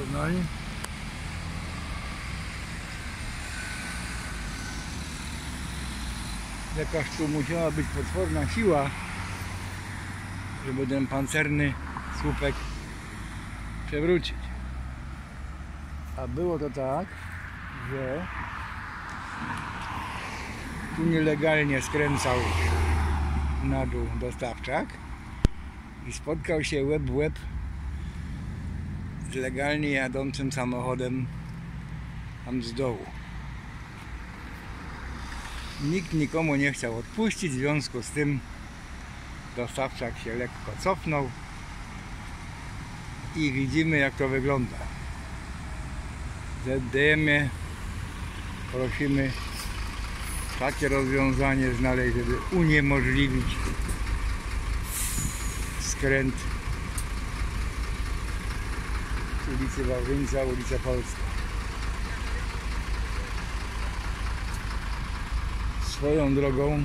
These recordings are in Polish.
Poznań. Jakaż tu musiała być potworna siła, żeby ten pancerny słupek przewrócić. A było to tak, że tu nielegalnie skręcał na dół dostawczak i spotkał się łeb w łeb z legalnie jadącym samochodem tam z dołu. Nikt nikomu nie chciał odpuścić, w związku z tym dostawczak się lekko cofnął i widzimy, jak to wygląda. ZDM prosimy takie rozwiązanie znaleźć, żeby uniemożliwić skręt ulicy Wawrzyńca, ulica Polska. Swoją drogą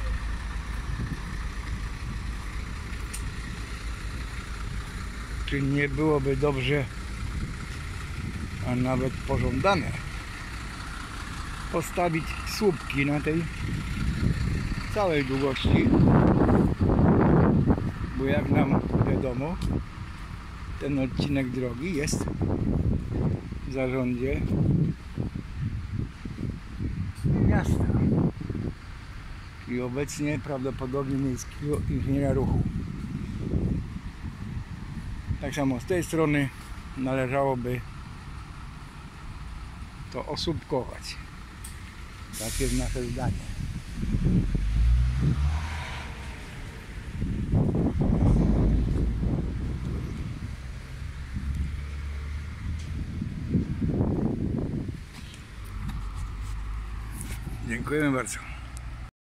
czy nie byłoby dobrze, a nawet pożądane, postawić słupki na tej całej długości, bo jak nam wiadomo, ten odcinek drogi jest w zarządzie miasta i obecnie prawdopodobnie miejskiego inżyniera ruchu. Tak samo z tej strony należałoby to osłupkować. Tak jest nasze zdanie. Dziękujemy bardzo.